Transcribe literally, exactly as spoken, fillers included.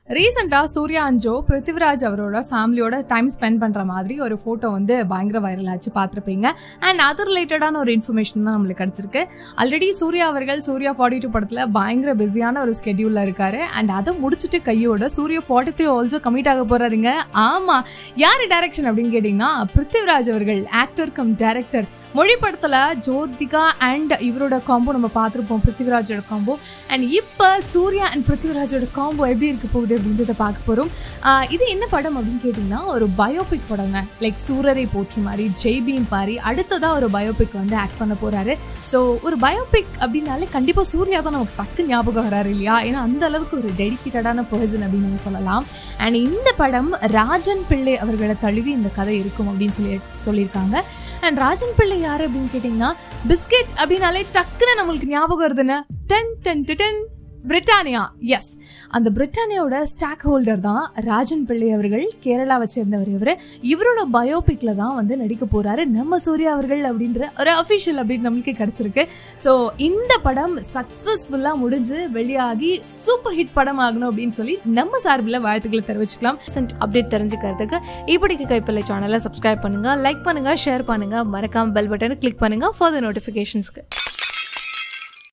ரீசெண்டா Surya and Joe Prithviraj அவரோட ஃபேமிலியோட டைம் ஸ்பெண்ட் பண்ற மாதிரி ஒரு போட்டோ வந்து பயங்கர வைரல் ஆச்சு, பார்த்துருப்பீங்க. அண்ட் அது ரிலேட்டடான ஒரு இன்ஃபர்மேஷன் தான் நம்மளுக்கு கிடைச்சிருக்கு. ஆல்ரெடி சூர்யா அவர்கள் சூர்யா ஃபார்ட்டி டூ படத்துல பயங்கர பிஸியான ஒரு ஸ்கெடியூல்ல இருக்காரு. அண்ட் அதை முடிச்சுட்டு கையோட Suriya forty three also commit ஆக போறாருங்க. ஆமா, யாரு டைரக்ஷன் அப்படின்னு கேட்டீங்கன்னா பிருத்திவிராஜ் அவர்கள், ஆக்டர் கம் டைரக்டர். மொழி படத்துல ஜோதிகா அண்ட் இவரோட காம்போ நம்ம பார்த்துருப்போம், பிருத்திவிராஜோட காம்போ. அண்ட் இப்போ சூர்யா அண்ட் பிருத்திவிராஜோட காம்போ எப்படி இருக்க போகுது அப்படின்றத பார்க்க போகிறோம். இது என்ன படம் அப்படின்னு கேட்டிங்கன்னா ஒரு பயோபிக் படங்க. லைக் சூரரை போற்று மாதிரி, ஜெய்பீம் பாரி அடுத்ததாக ஒரு பயோபிக் வந்து ஆக்ட் பண்ண போகிறாரு. ஸோ ஒரு பயோபிக் அப்படின்னாலே கண்டிப்பாக சூர்யா தான் நமக்கு டக்கு ஞாபகம் வராரு இல்லையா? ஏன்னா அந்த அளவுக்கு ஒரு டெடிக்கேட்டடான பர்சன் அப்படின்னு நம்ம சொல்லலாம். அண்ட் இந்த படம் ராஜன் பிள்ளை அவர்களை தழுவி இந்த கதை இருக்கும் அப்படின்னு சொல்லி சொல்லியிருக்காங்க. அண்ட் ராஜன் பிள்ளை யார் அப்படின்னு கேட்டிங்கன்னா பிஸ்கெட் அப்படின்னாலே டக்குன்னு நம்மளுக்கு ஞாபகம் வருதுன்னு ten ten ten Britannia. Yes, அந்த பிரிட்டானியாவோட ஸ்டாக் ஹோல்டர் தான் ராஜன் பிள்ளை அவர்கள். கேரளாவை சேர்ந்தவர் இவர். இவரோட பயோபிக்ல தான் வந்து நடிக்க போறாரு நம்ம சூர்யா அவர்கள் அப்படின்ற ஒரு அஃபிஷியல் அப்டேட் நம்மளுக்கு கிடைச்சிருக்கு. ஸோ இந்த படம் சக்சஸ்ஃபுல்லாக முடிஞ்சு வெளியாகி சூப்பர் ஹிட் படம் ஆகணும் அப்படின்னு சொல்லி நம்ம சார்பில் வாழ்த்துக்களை தெரிவிச்சுக்கலாம். அப்டேட் தெரிஞ்சுக்கிறதுக்கு இப்படிக்கு கைப்பல்லை சேனலை சப்ஸ்கிரைப் பண்ணுங்க, லைக் பண்ணுங்க, ஷேர் பண்ணுங்க, மறக்காம பெல் பட்டனை கிளிக் பண்ணுங்க ஃபார் த நோட்டிஃபிகேஷன்ஸ்க்கு.